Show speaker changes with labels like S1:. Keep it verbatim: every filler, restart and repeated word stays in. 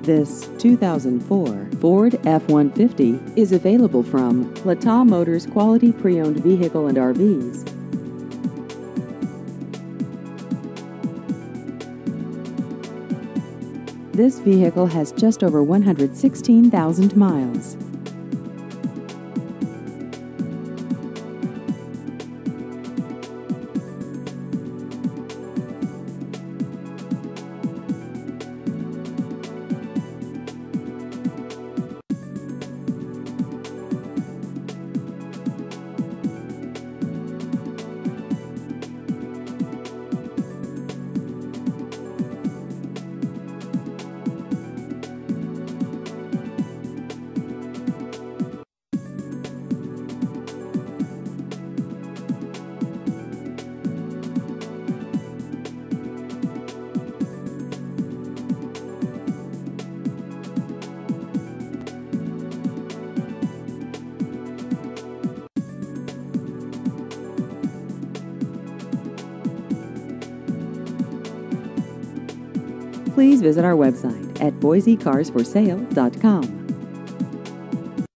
S1: This two thousand four Ford F one fifty is available from Lata Motors Quality Pre-Owned Vehicle and R Vs. This vehicle has just over one hundred sixteen thousand miles. Please visit our website at boise cars for sale dot com.